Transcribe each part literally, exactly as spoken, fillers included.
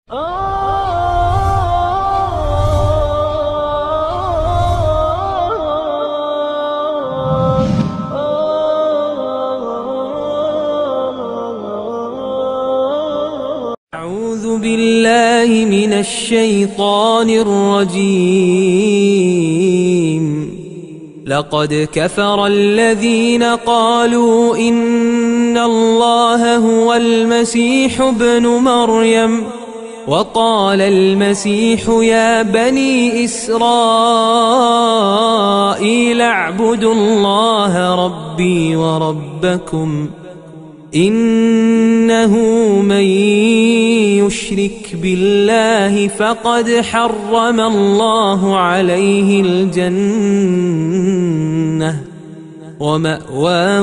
أعوذ بالله من الشيطان الرجيم. لقد كفر الذين قالوا إن الله هو المسيح ابن مريم وقال المسيح يا بني إسرائيل اعبدوا الله ربي وربكم إنه من يشرك بالله فقد حرم الله عليه الجنة ومأواه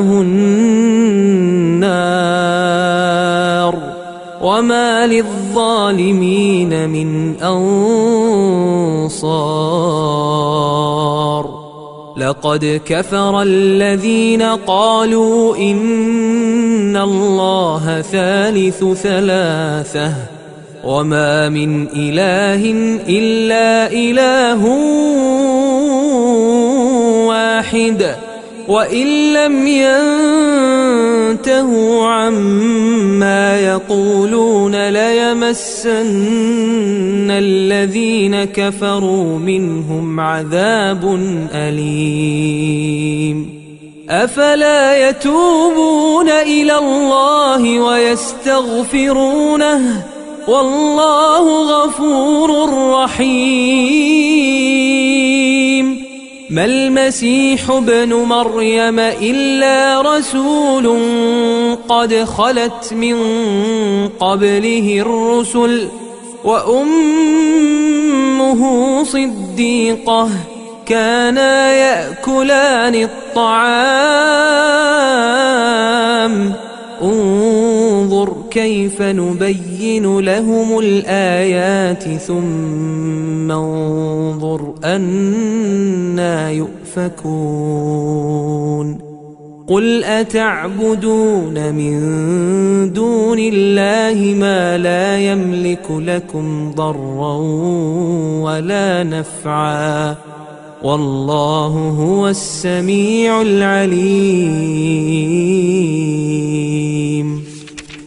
النار وما للظالمين من أنصار. لقد كفر الذين قالوا إن الله ثالث ثلاثة وما من إله إلا إله واحد وإن لم ينتهوا عما يقولون ليمسن الذين كفروا منهم عذاب أليم. أفلا يتوبون إلى الله ويستغفرونه والله غفور رحيم. ما المسيح ابن مريم إلا رسول قد خلت من قبله الرسل وأمه صديقة كانا يأكلان الطعام انظر كيف نبين لهم الآيات ثم انظر أنا يؤفكون. قل أتعبدون من دون الله ما لا يملك لكم ضرا ولا نفعا والله هو السميع العليم.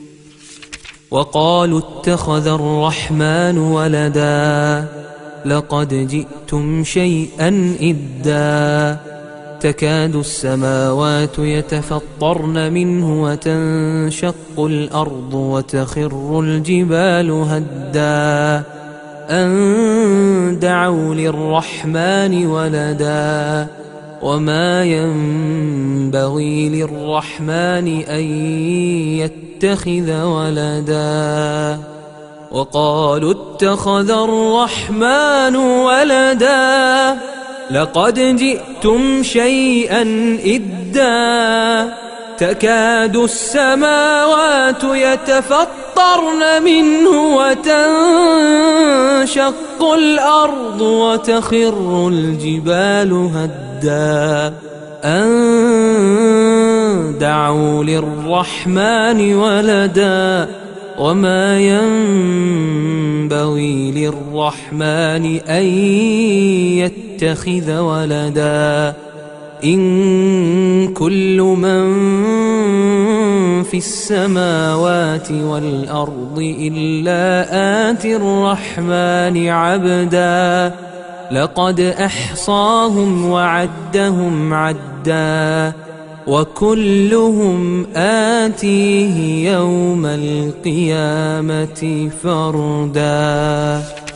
وقالوا اتخذ الرحمن ولدا لقد جئتم شيئا إدا تكاد السماوات يتفطرن منه وتنشق الأرض وتخر الجبال هدا أن دعوا للرحمن ولدا وما ينبغي للرحمن أن يتخذ ولدا. وقالوا اتخذ الرحمن ولدا لقد جئتم شيئا إدا تكاد السماوات يتفطرن منه وتنشق الأرض وتخر الجبال هدا أن دعوا للرحمن ولدا وما ينبغي للرحمن أن يتخذ ولدا. إن كل من في السماوات والأرض إلا آتي الرحمن عبدا لقد أحصاهم وعدهم عدا وكلهم آتيه يوم القيامة فردا.